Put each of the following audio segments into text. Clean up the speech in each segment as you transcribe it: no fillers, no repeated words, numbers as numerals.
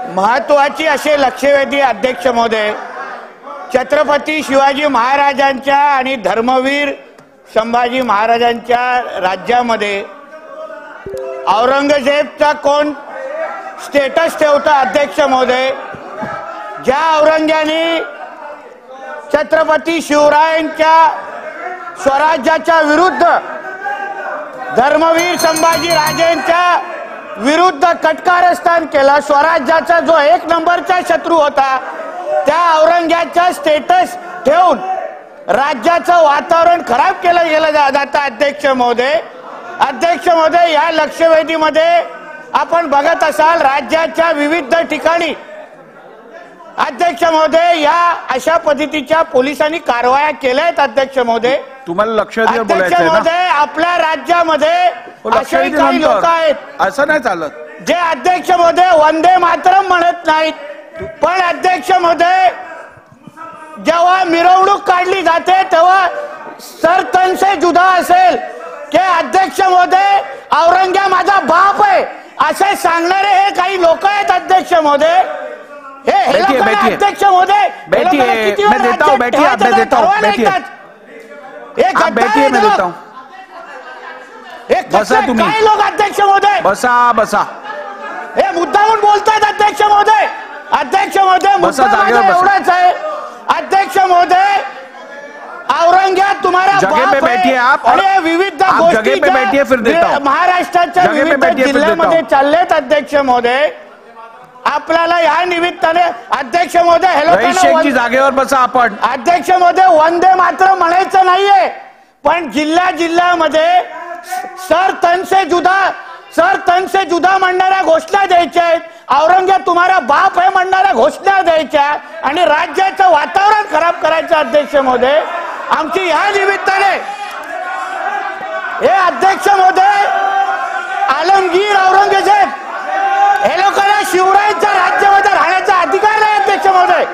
महत्वाची असे लक्षवेधी अध्यक्ष महोदय, छत्रपती शिवाजी महाराजांच्या आणि धर्मवीर संभाजी महाराजांच्या राज्यामध्ये औरंगजेबचा कोण स्टेटस ठेवता अध्यक्ष महोदय? ज्या औरंग्याने छत्रपती शिवरायांच्या स्वराज्याच्या विरुद्ध धर्मवीर संभाजी राजेंच्या विरुद्ध कटकारस्थान केला, स्वराज्याचा जो एक नंबरचा शत्रू होता, त्या औरंग्याचा स्टेटस ठेवून राज्याचं वातावरण खराब केलं गेलं जातं अध्यक्ष महोदय. अध्यक्ष महोदय, या लक्षवेधीमध्ये आपण बघत असाल राज्याच्या विविध ठिकाणी अध्यक्ष महोदय या अशा पद्धतीच्या पोलिसांनी कारवाया केल्या आहेत. अध्यक्ष महोदय, तुम्हाला लक्षवेधीवर अध्यक्ष बोलायचं महोदय, आपल्या राज्यामध्ये असे काही लोक आहेत असं नाही चालत, जे अध्यक्ष महोदय वंदे मातरम म्हणत नाहीत, पण अध्यक्ष महोदय जेव्हा मिरवणूक काढली जाते तेव्हा सरतन से जुदा असेल की अध्यक्ष महोदय औरंग्या माझा बाप आहे असे सांगणारे हे काही लोक आहेत. अध्यक्ष महोदय, बैठिए अध्यक्ष महोदय, बैठिए, मैं देता हूँ, बैठिए, आप मैं देता हूँ, बैठिए, आप बैठिए, मैं देता हूँ. बसा तुम्ही, काही लोक अध्यक्ष महोदय बसा बसा, हे मुद्दामून बोलतायत. अध्यक्ष महोदय, अध्यक्ष महोदय, मुद्दा एवढाच आहे. अध्यक्ष महोदय, औरंग्या तुम्हारा जगह पे बैठिए आप, और विविध आप जगह पे बैठिए, फिर देता हूं. महाराष्ट्राच्या विविध जिल्ह्यामध्ये चाललेत. अध्यक्ष महोदय, आपल्याला या निमित्ताने अध्यक्ष महोदय शेखची जागेवर बसा आपण. अध्यक्ष महोदय, वंदे मातरम म्हणायचं नाहीये, पण जिल्ह्यामध्ये सर तन से जुदा म्हणणाऱ्या घोषणा द्यायच्या आहेत, औरंग्या तुम्हारा बाप आहे म्हणणाऱ्या घोषणा द्यायच्या आणि राज्याचं वातावरण खराब करायचं. अध्यक्ष महोदय, आमची या निमित्ताने हे अध्यक्ष महोदय आलमगीर औरंगजेब हे लोकांना शिवरायांच्या राज्यामध्ये राहण्याचा अधिकार नाही. अध्यक्ष महोदय,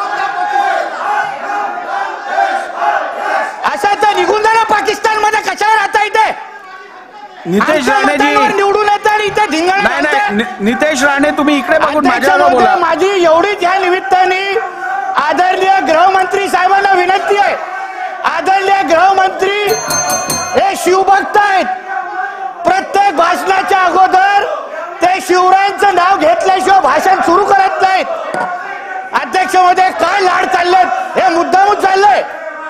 असं तर निघून जाणं पाकिस्तानमध्ये कशावर राहता येते? नितेश राणेजी निवडून येतात आणि इथे धिंगाणा. नाही, नितेश राणे तुम्ही इकडे बघून माझ्यावर बोला. माझी एवढीच या निमित्ताने आदरणीय गृहमंत्री साहेबांना विनंती आहे. आदरणीय गृहमंत्री हे शिवभक्त आहेत. प्रत्येक भाषणाच्या अगोदर ते शिवरायांचं नाव घेतल्याशिवाय भाषण सुरू करत नाहीत. अध्यक्ष महोदय, काय लाड चाललेत? हे मुद्दामून चाललंय,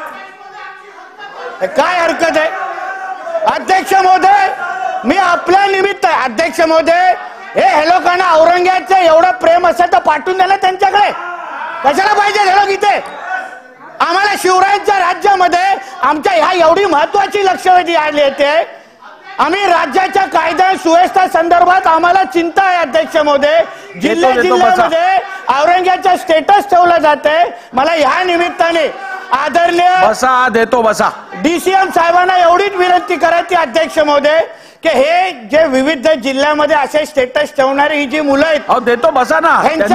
काय हरकत आहे? अध्यक्ष महोदय, मी आपल्या निमित्त आहे. अध्यक्ष महोदय, हे लोकांना औरंग्याचं एवढं प्रेम असेल तर पाठवून द्या ना त्यांच्याकडे. कशाला पाहिजे हे लोक इथे? आम्हाला शिवरायांच्या राज्यामध्ये आमच्या ह्या एवढी महत्वाची लक्षवेधी आली येते. आम्ही राज्याच्या कायदा सुव्यवस्था संदर्भात आम्हाला चिंता आहे. अध्यक्ष महोदय, जिल्ह्यामध्ये औरंग्याचा स्टेटस ठेवला जाते. मला ह्या निमित्ताने आदरणीय बसा देतो बसा डीसीएम साहेबांना एवढीच विनंती करायची. अध्यक्ष महोदय, की हे जे विविध जिल्ह्यामध्ये असे स्टेटस ठेवणारी ही जी मुलं आहेत, देतो बसा ना,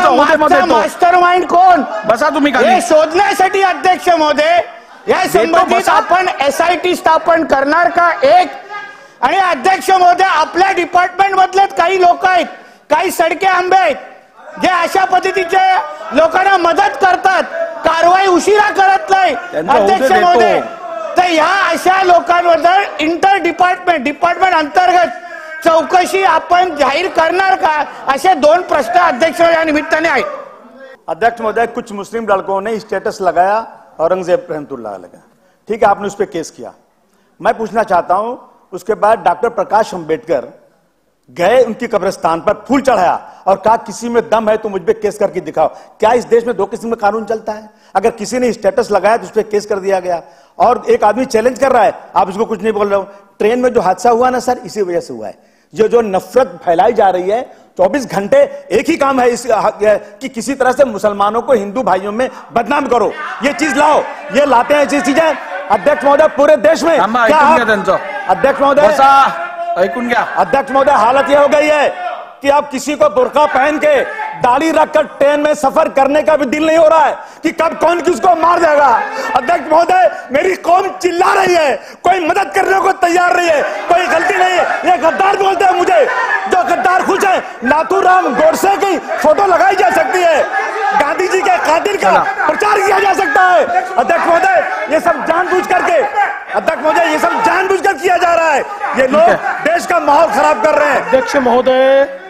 मास्टर माइंड कोण? बसा तुम्ही, हे शोधण्यासाठी अध्यक्ष महोदय या संबंधित आपण SIT स्थापन करणार का? एक. आणि अध्यक्ष महोदय, आपल्या डिपार्टमेंट मधलेच काही लोक आहेत, काही सडके आंबे आहेत, जे अशा पद्धतीचे लोकांना मदत करतात, कारवाई उशिरा करत नाही. अध्यक्ष महोदय, तर ह्या अशा लोकांबद्दल इंटर डिपार्टमेंट अंतर्गत चौकशी आपण जाहीर करणार का? असे दोन प्रश्न अध्यक्ष या निमित्ताने आहेत. अध्यक्ष महोदय, कुछ मुस्लिम लड़कों ने स्टेटस लगाया औरंगजेब रहमतुल्लाह अलैह, ठीक है, आपने उस पर केस किया. मैं पूछना चाहता हूं, उसके बाद डॉक्टर प्रकाश अंबेडकर गए उनकी कब्रिस्तान पर, फूल चढ़ाया और कहा किसी में दम है तो मुझ पे केस करके दिखाओ. क्या इस देश में दो किस्म का कानून चलता है? अगर किसी ने स्टेटस लगाया तो उस पर केस कर दिया गया, और एक आदमी चैलेंज कर रहा है, आप इसको कुछ नहीं बोल रहे हो. ट्रेन में जो हादसा हुआ ना सर, इसी वजह से हुआ है. जो नफरत फैलाई जा रही है, 24 घंटे एक ही काम है कि किसी तरह से मुसलमानों को हिंदू भाइयों में बदनाम करो. ये चीज लाओ, ये लाते हैं ऐसी चीजें. अध्यक्ष महोदय, पूरे देश में अध्यक्ष महोदय ऐकून घ्या. अध्यक्ष महोदय, हालत यह हो गई है कि अब किसी को बुर्का पहन के दाढ़ी रखकर ट्रेन में सफर करने का भी दिल नहीं हो रहा है कि कब कौन किसको मार देगा. अध्यक्ष महोदय, मेरी कौम चिल्ला रही है, कोई मदद करने को तैयार नहीं है, कोई गलती नहीं है. ये गद्दार बोलते हैं मुझे, जो गद्दार खुश है. नाथूराम गोडसे की फोटो लगाई का प्रचार किया जा सकता है। अध्यक्ष महोदय, ये सब जानबूझ करके, अध्यक्ष महोदय, ये सब जानबूझकर किया जा रहा है। ये लोग देश का माहौल खराब कर रहे हैं। अध्यक्ष महोदय